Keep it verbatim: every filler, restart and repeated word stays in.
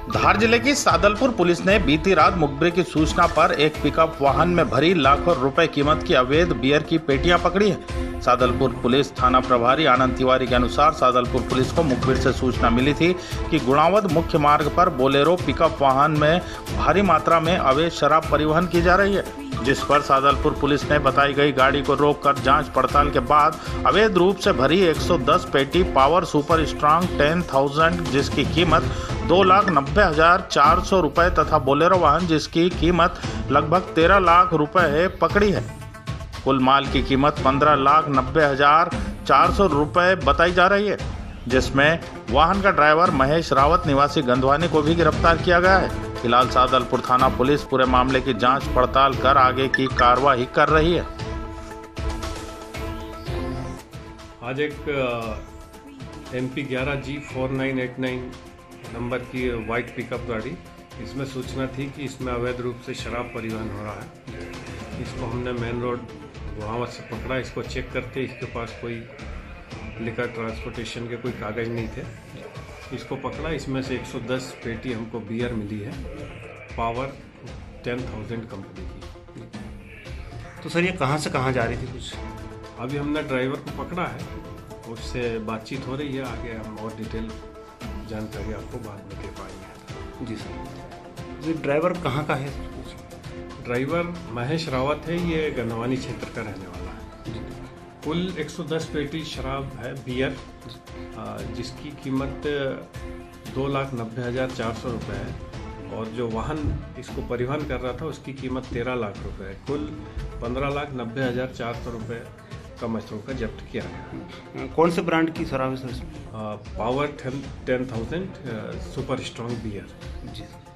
धार जिले की सादलपुर पुलिस ने बीती रात मुखबिर की सूचना पर एक पिकअप वाहन में भरी लाखों रुपए कीमत की अवैध बियर की पेटियां पकड़ी है। सादलपुर पुलिस थाना प्रभारी आनंद तिवारी के अनुसार सादलपुर पुलिस को मुखबिर से सूचना मिली थी कि गुणावद मुख्य मार्ग पर बोलेरो पिकअप वाहन में भारी मात्रा में अवैध शराब परिवहन की जा रही है, जिस पर सादलपुर पुलिस ने बताई गई गाड़ी को रोककर जांच पड़ताल के बाद अवैध रूप से भरी एक सौ दस पेटी power super strong ten thousand जिसकी कीमत दो लाख नब्बे हजार चार सौ रुपए तथा बोलेरो वाहन जिसकी कीमत लगभग तेरह लाख रुपए है पकड़ी है। कुल माल की कीमत पंद्रह लाख नब्बे हजार चार सौ रुपए बताई जा रही है, जिसमें वाहन का ड्राइवर महेश रावत निवासी गंधवानी को भी गिरफ्तार किया गया है। फिलहाल सादलपुर थाना पुलिस पूरे मामले की जांच पड़ताल कर आगे की कार्रवाई कर रही है। आज एक एम पी ग्यारह G four nine eight nine number की वाइट पिकअप गाड़ी, इसमें सूचना थी कि इसमें अवैध रूप से शराब परिवहन हो रहा है। इसको हमने मेन रोड गुणावद से पकड़ा। इसको चेक करके इसके पास कोई लिकर ट्रांसपोर्टेशन के कोई कागज़ नहीं थे, इसको पकड़ा। इसमें से एक सौ दस पेटी हमको बियर मिली है, पावर टेन थाउजेंड कंपनी की। तो सर ये कहाँ से कहाँ जा रही थी कुछ? अभी हमने ड्राइवर को पकड़ा है, उससे बातचीत हो रही है। आगे हम और डिटेल जानकारी आपको बाद में दे पाएंगे। जी सर, ये ड्राइवर कहाँ का है? ड्राइवर महेश रावत है, ये गंधवानी क्षेत्र का रहने वाला है। कुल एक सौ दस पेटी शराब है बियर, जिसकी कीमत दो लाख नब्बे हज़ार चार सौ रुपये है, और जो वाहन इसको परिवहन कर रहा था उसकी कीमत तेरह लाख रुपए है। कुल पंद्रह लाख नब्बे हज़ार चार सौ रुपये का मछलों का जब्त किया गया। कौन से ब्रांड की शराब है sir? Power ten ten thousand super strong beer. जी।